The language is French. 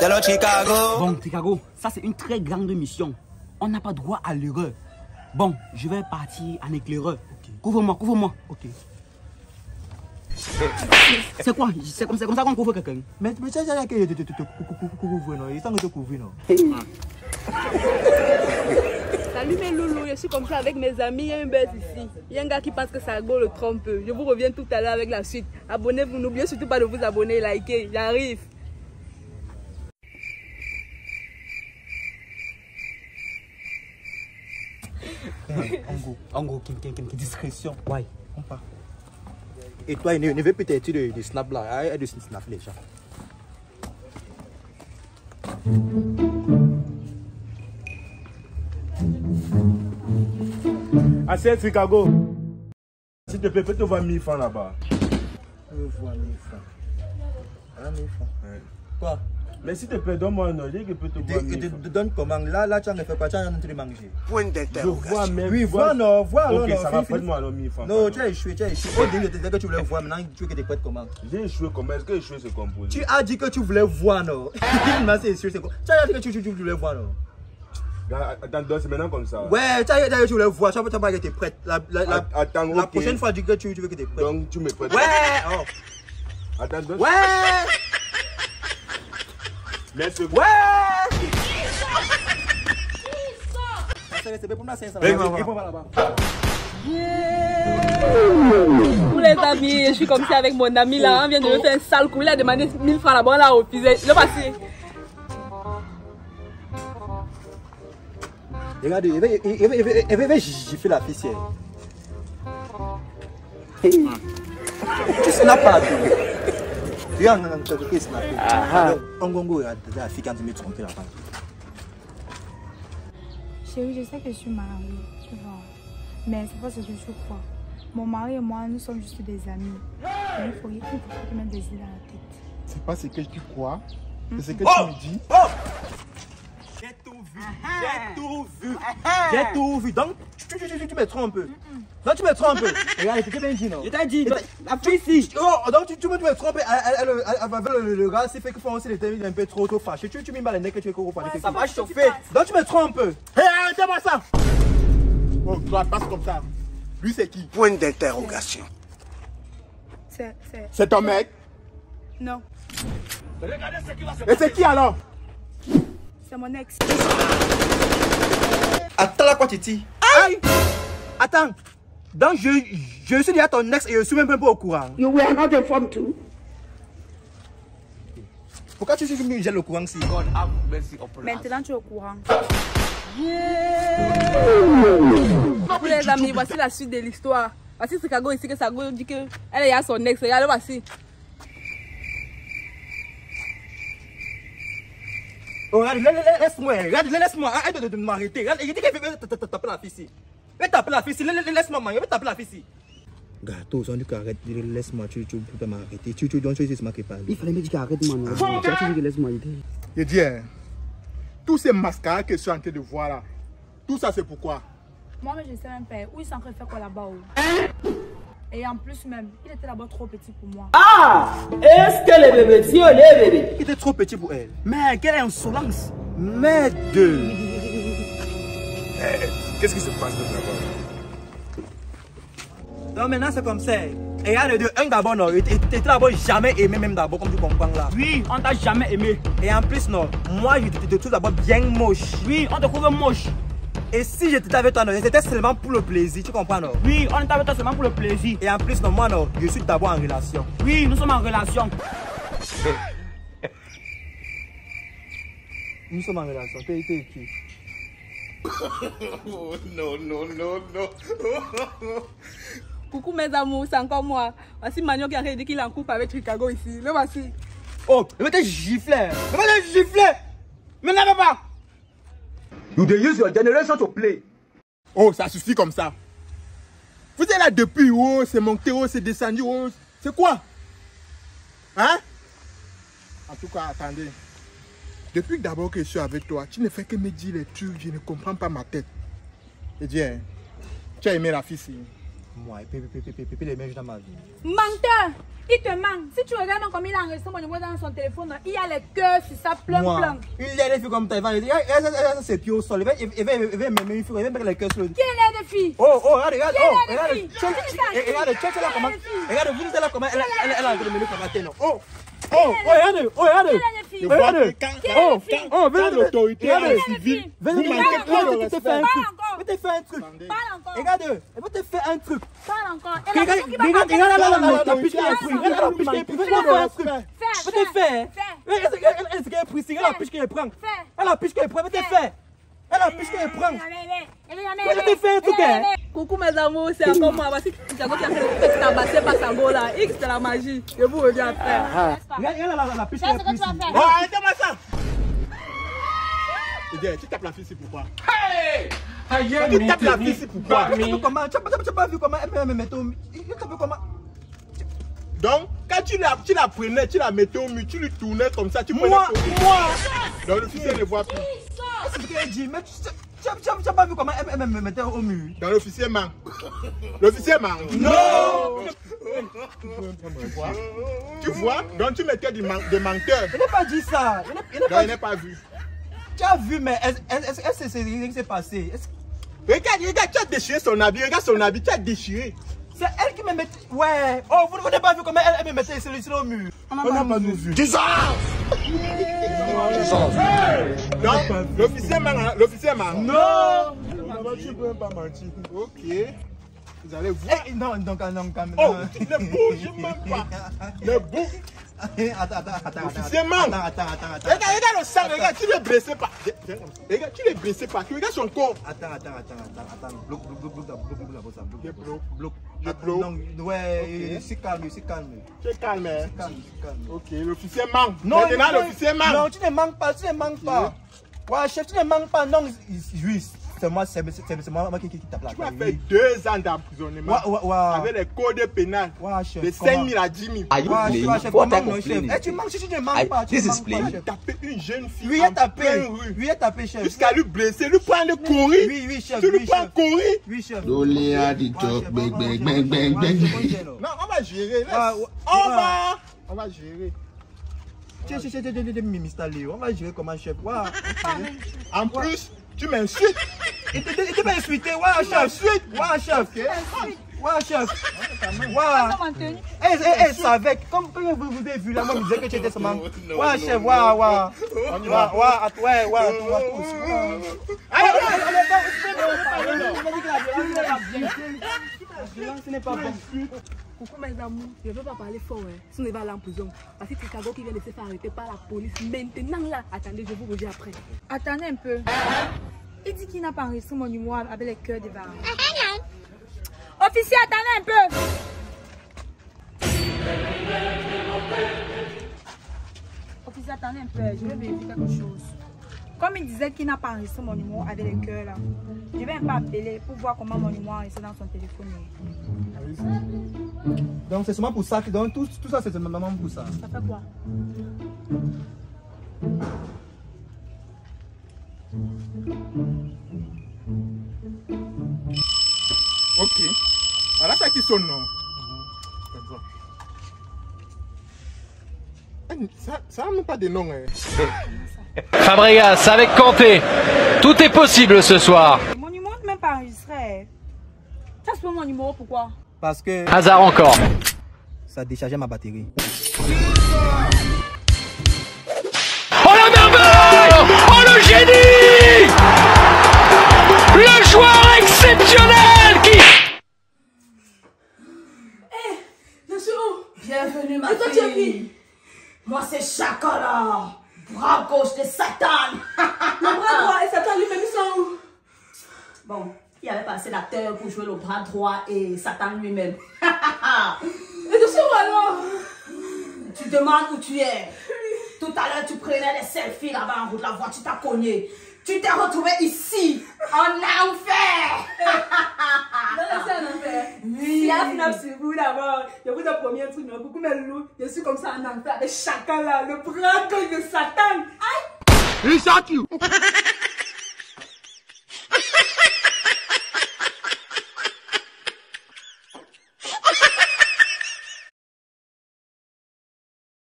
Hello Chicago. Bon, Chicago, ça c'est une très grande mission. On n'a pas droit à l'erreur. Bon, je vais partir en éclaireur. Okay. Couvre-moi, couvre-moi. Ok. C'est quoi? C'est comme ça qu'on couvre quelqu'un. Mais tu sais que tu couvres, non? Ils sont te couvrir, non? Salut mes loulous, je suis comme ça avec mes amis, il y a un buzz ici. Il y a un gars qui pense que ça go le trompe. Je vous reviens tout à l'heure avec la suite. Abonnez-vous, n'oubliez surtout pas de vous abonner, liker, j'arrive. En gros, discrétion. Ouais, on part. Et toi, il ne veut peut-être de snap là, de snap les gens. Assez Chicago. S'il te plaît, peux te voir 1000 francs là-bas. Je veux voir 1000 francs. Ah, 1000 francs. Ouais. Quoi? Mais s'il te plaît, donne-moi un ordre, je peux te voir 1000 francs. Te donne comment? Là, tu ne fais pas, tu as en train de manger. Point Je d'interrogation. vois même. Oui, vois, non, vois. Ok, ça va, prête-moi alors 1000 francs. Non, tu as échoué, Au début, tu disais que tu voulais voir, maintenant tu veux que tu prêtes comment? J'ai échoué comment? Est-ce que échoué se compose? Tu as dit que tu voulais voir, non? Maintenant, c'est sûr, c'est quoi? Tu as dit que tu voulais voir, non? Attends, c'est maintenant comme ça. Ouais, tu as dit que tu voulais voir, tu n'as pas été prête. Attends, la prochaine fois, dis que tu veux que tu prêtes. Donc, tu me prêtes. Ouais! Oh. Attends, ouais! Mais ce... Ouais! C'est pour moi, c'est ça. Pour les amis, je suis comme ça avec mon ami là. On vient de me faire un sale coup. Il a demandé 1000 francs là-bas là au pisé. Le passé. Regarde, il va gifler la fille. Tu snaps pas. Tu as un truc qui snap. On gongo la fille quand tu me trompes là-bas. Chérie, je sais que je suis mariée, tu vois. Mais c'est pas ce que je crois. Mon mari et moi, nous sommes juste des amis. Mais il faut te mettre des idées dans la tête. C'est pas ce que tu crois, c'est ce que tu me dis. J'ai tout vu, j'ai tout vu. Donc, tu me trompes un peu. Non, tu me trompes un peu. Regarde, tu t'es bien dit, non? Je t'ai dit, la fille ici. Oh, donc tu me trompes. Le gars, c'est fait que Français était un peu trop fâché. Tu mets mal les nez que tu es trop fâché. Ça va chauffer. Donc, tu me trompes un peu. Hé, arrêtez-moi ça! Oh, toi, passe comme ça. Lui, c'est qui? Point d'interrogation. C'est ton mec? Non, Et c'est qui alors? c'est mon ex. Attends là, quoi, Titi? Aïe! Attends. Donc, je suis déjà ton ex et je suis même pas au courant. You were not informed too. Pourquoi tu me gèles le courant si? Maintenant, tu es au courant. Pour les amis, voici la suite de l'histoire. Voici Chicago ici que Sago dit qu'elle est à son ex. Regardez, voici. Oh, regarde, laisse-moi, arrête de m'arrêter. Regarde, il dit qu'il veut taper la fille ici. Il veut taper la fille ici, laisse-moi, man, il veut taper la fille ici. Gâteau, on dit qu'arrête, laisse-moi, tu peux m'arrêter. Tu dois choisir ce qui parle. Il fallait me dire qu'arrête, man. Tu as dit que laisse-moi aider. Je dis, tous ces mascaras que je suis en train de voir là, tout ça c'est pourquoi? Moi, mais je sais même pas où ils sont en train de faire quoi là-bas. Et en plus même, il était là-bas trop petit pour moi. Ah! Est-ce que le bébé, si on est bébé? Il était trop petit pour elle. Mais quelle insolence! Merde! Qu'est-ce qui se passe là-bas? Donc maintenant c'est comme ça. Et il y a les deux, un d'abord non, il était d'abord jamais aimé même d'abord comme tu comprends là. Oui, on t'a jamais aimé. Et en plus non, moi je te trouve d'abord bien moche. Oui, on te trouve moche. Et si j'étais avec toi non, c'était seulement pour le plaisir, tu comprends non? Oui, on est avec toi seulement pour le plaisir. Et en plus non, moi non, je suis d'abord en relation. Oui, nous sommes en relation. Nous sommes en relation, t'es qui? Oh non. Coucou mes amours, c'est encore moi. Voici Magnon qui a dit qu'il est en couple avec Chicago ici. Le voici. Oh, il va te gifler. Mais n'avez pas. You dey use your generation to play. Oh, ça suffit comme ça. Vous êtes là depuis, oh, c'est monté, oh, c'est descendu, oh, c'est quoi? Hein? En tout cas, attendez. Depuis d'abord que je suis avec toi, tu ne fais que me dire les trucs, je ne comprends pas ma tête. Et dis, tu as aimé la fille, si? Moi, et puis les mèches dans ma vie. Menteur! Il te manque. Si tu regardes comme il a enregistré mon numéro dans son téléphone, il y a les cœurs sur ça, plein. Une laine de fille comme ça, il va ses pieds au sol. Il va me il va mettre les cœurs sur le. Qui est l'air de fille? Oh, regarde. Regarde, Check là comment. Regarde, vous dites là comment elle a envie de me le combattre, non? Regardez. Quand l'autorité civile, vous manquez trop de respect. Je te fais un truc. Parle encore. Regarde, je vais te faire un truc. Parle encore. Regarde la piche qui est prise. Regarde la piche qui est prise. Je vais faire un truc. Je vais te faire. Elle est prise. Regarde la piche qui est prise. Elle la piche qui est prise. Je vais te faire. Elle la piche qui est prise. Je vais te faire un truc. Coucou mes amours, c'est encore moi. Voici Sango qui a fait tabasser par Sango là. X c'est la magie. Je vous reviens après. Regarde la piche qui est prise. Oh, arrêtez-moi ça. Tu tapes la fille, c'est pourquoi? Tu tapes la fille, c'est pourquoi? Tu n'as pas vu comment elle me mettait au mur. Donc, quand tu la prenais, tu la mettais au mur, tu lui tournais comme ça, tu prenais Moi. Donc l'officier ne voit plus. C'est ce qu'elle dit, mais tu n'as pas vu comment elle me mettait au mur. Donc l'officier manque. L'officier manque. Non. Tu vois? Donc tu mettais des menteurs. Je n'ai pas dit ça. Donc il n'est pas vu. Tu as vu, mais est-ce que c'est ce qui s'est passé? Regarde, tu as déchiré son habit. Regarde son habit, tu as déchiré. C'est elle qui me mettait. Ouais. Oh, vous n'avez pas vu comment elle me mettait sur le mur. On n'a pas vu. Donc, l'officier manque. Non. Tu ne peux même pas mentir. Ok. Vous allez voir. Non, quand même. Oh, ne bouge même pas. Ne bouge. Attends. L'officier manque. Attends. Regarde le sang, regarde, tu ne le blessais pas. Regarde, tu ne le blessais pas. Tu regardes son corps. Attends. Bloque. Je bloque. Non, ouais, c'est calme. Tu es calme, hein? Calme. Ok, l'officier manque. Non, maintenant, l'officier manque. Non, tu ne manques pas. Ouais, chef, tu ne manques pas. Non, oui, c'est moi qui tape la Tu vas faire 2 ans d'emprisonnement Ouais. avec les codes pénals Chef, de 5 000 à 10 000. Are you Ouais, playing? chef, What comment type non, of chef? playing? Tu manques, si tu ne manques pas. This is playing. chef. Taper une jeune fille Lui en est tapé. pleine rue. Lui est tapé, chef. Jusqu'à lui blesser, lui prendre courir. Oui, chef. Tu lui prends courir. Oui, chef. Only at the top, bang. Non, on va gérer. On va gérer. Tiens, Mr. Léo, on va gérer comment, chef. En plus, tu m'insultes. Il te m'a insulté, chef. Elle savait, comme vous avez vu là, moi, vous disiez que tu étais seulement. Chef, ce n'est pas bon. Coucou mes amours, je ne veux pas parler fort, si on va aller en prison. Parce que c'est Sango qui vient de se faire arrêter par la police. Maintenant là, attendez, je vous reviens après. Attendez un peu. Il dit qu'il n'a pas enregistré mon numéro avec les cœurs devant. Officier, attendez un peu. Officier, attendez un peu. Je vais vérifier quelque chose. Comme il disait qu'il n'a pas enregistré mon numéro avec les cœurs là, je vais un peu appeler pour voir comment mon numéro est enregistré dans son téléphone. Donc c'est seulement pour ça que tout ça c'est seulement pour ça. Ça fait quoi? Ok. Voilà ça qui sonne, non? Ça n'a même pas de nom. Fabregas avec Kanté. Tout est possible ce soir. Mon numéro n'est même pas enregistré. Ça c'est mon numéro, pourquoi? Parce que Hasard encore. ça déchargeait ma batterie. Oh la merveille! Oh le génie! Le joueur exceptionnel qui... Je suis où? Bienvenue ma Et toi, tu es fille. qui? Moi c'est Chakala, bras gauche de Satan. Le bras droit et Satan lui-même, ils sont où? Bon, il y avait pas assez d'acteurs pour jouer le bras droit et Satan lui-même. Et je suis où alors? Tu demandes où tu es. Tout à l'heure tu prenais des selfies là-bas en route, la voiture t'a cogné. Tu t'es retrouvé ici, en enfer. Non, c'est un enfer. Oui. Il y a un final sur vous d'abord. Je vous ai promis un truc, mais beaucoup de loups. Je suis comme ça en enfer avec chacun là, le bras gauche de Satan. Aïe! He shot you.